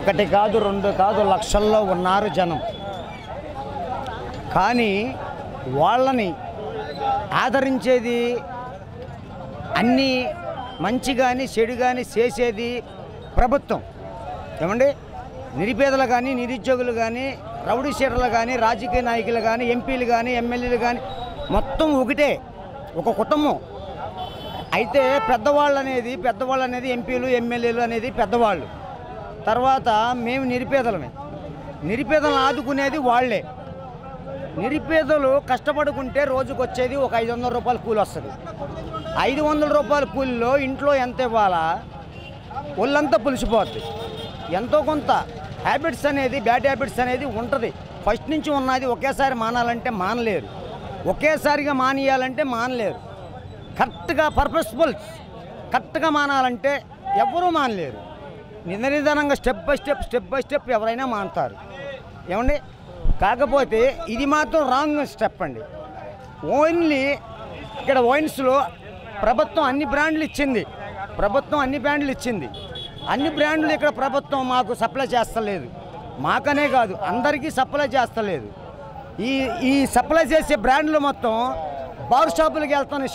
ఒకటి కాదు రెండు కాదు లక్షల్లో ఉన్నారు జనం. కానీ వాళ్ళని ఆదరించేది అన్నీ మంచి కానీ చెడు కానీ చేసేది ప్రభుత్వం. ఏమండి, నిరుపేదలు కానీ నిరుద్యోగులు కానీ రౌడీ షీటర్లు కానీ రాజకీయ నాయకులు కానీ ఎంపీలు కానీ ఎమ్మెల్యేలు కానీ మొత్తం ఒకటే, ఒక కుటుంబం. అయితే పెద్దవాళ్ళు అనేది ఎంపీలు ఎమ్మెల్యేలు అనేది పెద్దవాళ్ళు. తర్వాత మేము నిరుపేదలను ఆదుకునేది వాళ్ళే. నిరుపేదలు కష్టపడుకుంటే రోజుకు వచ్చేది ఒక 500 రూపాయల కూలి వస్తుంది. 500 రూపాయల కూలిలో ఇంట్లో ఎంత ఇవ్వాలా, ఒళ్ళంతా పులిసిపోద్ది. ఎంతో కొంత హ్యాబిట్స్ అనేది, బ్యాడ్ హ్యాబిట్స్ అనేది ఉంటుంది. ఫస్ట్ నుంచి ఉన్నది ఒకేసారి మానాలంటే మానలేరు, ఒకేసారిగా మానేయాలంటే మానలేరు. కరెక్ట్గా కరెక్ట్గా మానాలంటే ఎవరూ మానలేరు. నిదానంగా స్టెప్ బై స్టెప్ ఎవరైనా మానుతారు. ఏమండి, కాకపోతే ఇది మాత్రం రాంగ్ స్టెప్ అండి. ఓన్లీ ఇక్కడ వైన్స్లో ప్రభుత్వం అన్ని బ్రాండ్లు ఇచ్చింది. అన్ని బ్రాండ్లు ఇక్కడ ప్రభుత్వం మాకు సప్లై చేస్తలేదు. మాకనే కాదు, అందరికీ సప్లై చేస్తలేదు. ఈ సప్లై చేసే బ్రాండ్లు మొత్తం బార్ షాపులకు వెళ్తున్నాయి,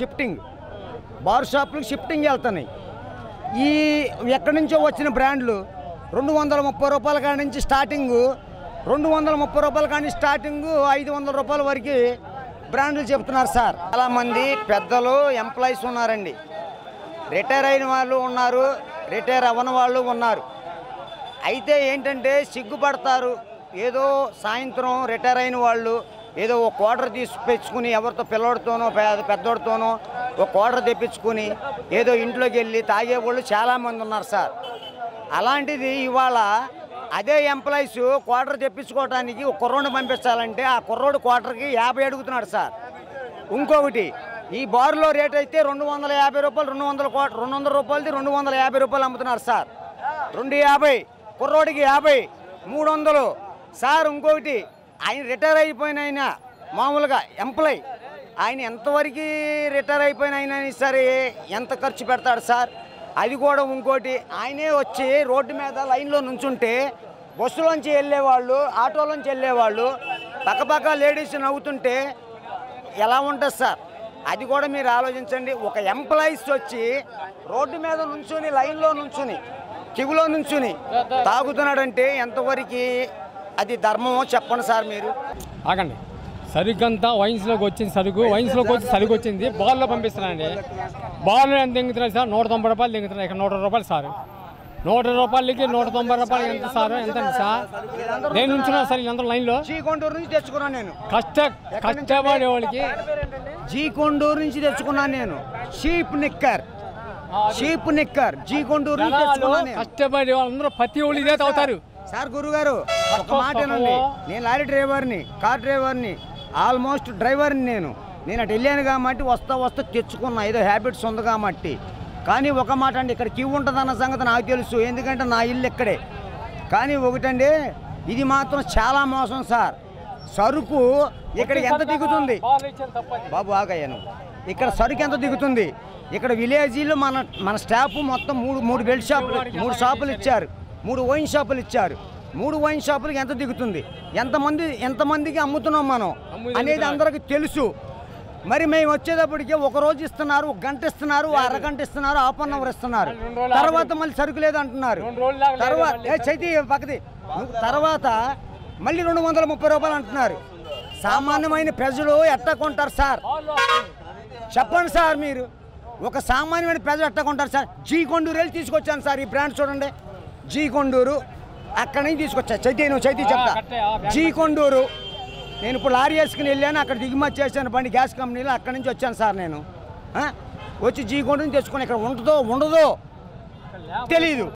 షిఫ్టింగ్ వెళ్తున్నాయి. ఈ ఎక్కడి నుంచో వచ్చిన బ్రాండ్లు 230 రూపాయల కాడి నుంచి స్టార్టింగు, 230 రూపాయల కాడి నుంచి స్టార్టింగు 500 రూపాయల వరకు బ్రాండ్లు చెప్తున్నారు సార్. చాలామంది పెద్దలు ఎంప్లాయీస్ ఉన్నారండి. రిటైర్ అయిన వాళ్ళు ఉన్నారు, రిటైర్ అవ్వని వాళ్ళు ఉన్నారు. అయితే ఏంటంటే సిగ్గుపడతారు. ఏదో సాయంత్రం రిటైర్ అయిన వాళ్ళు ఏదో ఒక క్వార్టర్ తెచ్చుకుని ఎవరితో పిల్లడితోనో పెద్దోడితోనో ఒక క్వార్టర్ తెప్పించుకుని ఏదో ఇంట్లోకి వెళ్ళి తాగేవాళ్ళు చాలామంది ఉన్నారు సార్. అలాంటిది ఇవాళ అదే ఎంప్లాయీస్ క్వార్టర్ తెప్పించుకోవడానికి ఒక కుర్రోడిని పంపించాలంటే ఆ కుర్రోడు క్వార్టర్కి 50 అడుగుతున్నాడు సార్. ఇంకొకటి, ఈ బార్లో రేట్ అయితే 250 రూపాయలు, 200 రూపాయలది 250 రూపాయలు అమ్ముతున్నారు సార్. 250 కుర్రోడికి 50, 300 సార్. ఇంకొకటి, ఆయన రిటైర్ అయిపోయిన ఆయన మామూలుగా ఎంప్లాయ్, ఆయన ఎంతవరకు రిటైర్ అయిపోయిన అయినా సరే ఎంత ఖర్చు పెడతాడు సార్. అది కూడా ఇంకోటి, ఆయనే వచ్చి రోడ్డు మీద లైన్లో నుంచుంటే బస్సులోంచి వెళ్ళేవాళ్ళు, ఆటోలోంచి వెళ్ళేవాళ్ళు పక్కపక్క లేడీస్ నవ్వుతుంటే ఎలా ఉంటుంది సార్. అది కూడా మీరు ఆలోచించండి. ఒక ఎంప్లాయీస్ వచ్చి రోడ్డు మీద నుంచుని, లైన్లో నుంచుని, క్యూలో నుంచుని తాగుతున్నాడంటే ఎంతవరకు అది ధర్మమో చెప్పండి సార్ మీరు. ఆగండి, సరుకంతా వైన్స్లోకి వచ్చింది, సరుకు వచ్చింది బాల్లో పంపిస్తున్నానండి. బాల్లో ఎంత దింగుతున్నాయి సార్? 190 రూపాయలు దింగుతున్నాయి. ఇక్కడ 100 రూపాయలు సార్. 100 రూపాయలకి 190 రూపాయలు ఎంత సార్? ఎంత సార్? నేను ఉంచున్నా సార్ అందరూ లైన్లో. జీకొండూరు నుంచి తెచ్చుకున్నాను నేను. కష్టపడే వాళ్ళకి జీకొండూరు నుంచి తెచ్చుకున్నాను నేను. షీప్ నిక్కర్ జీకొండూరు నుంచి తెచ్చుకున్నాను. కష్టపడే వాళ్ళందరూ ప్రతి వాళ్ళు ఇదే తాగుతారు సార్. గురుగారు ఒక మాట ఏనండి, నేను లారీ డ్రైవర్ని, కార్ డ్రైవర్ని, ఆల్మోస్ట్ డ్రైవర్ని. నేను అటు వెళ్ళాను కాబట్టి వస్తా తెచ్చుకున్నా. ఏదో హ్యాబిట్స్ ఉంది కాబట్టి. కానీ ఒక మాట అండి, ఇక్కడ క్యూ ఉంటుందన్న సంగతి నాకు తెలుసు, ఎందుకంటే నా ఇల్లు ఇక్కడే. కానీ ఒకటండి, ఇది మాత్రం చాలా మోసం సార్. సరుకు ఇక్కడ ఎంత దిగుతుంది బాబు? ఆగయ్యాను. ఇక్కడ సరుకు ఎంత దిగుతుంది? ఇక్కడ విలేజీలో మన స్టాఫ్ మొత్తం మూడు బెల్ట్ షాపులు, 3 షాపులు ఇచ్చారు, 3 వైన్ షాపులు ఇచ్చారు. 3 వైన్ షాపులకి ఎంత దిగుతుంది? ఎంతమందికి అమ్ముతున్నాం మనం అనేది అందరికీ తెలుసు. మరి మేము వచ్చేటప్పటికి ఒక రోజు ఇస్తున్నారు, 1 గంట ఇస్తున్నారు, అరగంట ఇస్తున్నారు, హాఫ్ అన్ అవర్ ఇస్తున్నారు. తర్వాత మళ్ళీ సరుకు లేదు అంటున్నారు. తర్వాత చైతీ పక్కది తర్వాత మళ్ళీ 230 రూపాయలు అంటున్నారు. సామాన్యమైన ప్రజలు ఎట్టా కొంటారు సార్? చెప్పండి సార్ మీరు. ఒక సామాన్యమైన ప్రజలు ఎట్టా కొంటారు సార్? జీకొండూరు వెళ్ళి తీసుకొచ్చాను సార్. ఈ బ్రాండ్ చూడండి, జీకొండూరు. అక్కడి నుంచి తీసుకొచ్చా. చైతీ చెప్తా. జీకొండూరు నేను ఇప్పుడు లారీ వేసుకుని వెళ్ళాను, అక్కడ దిగుమతి చేశాను బండి గ్యాస్ కంపెనీలో. అక్కడి నుంచి వచ్చాను సార్ నేను. వచ్చి జీకొండూరు నుంచి తెచ్చుకొని ఇక్కడ ఉండదో తెలీదు.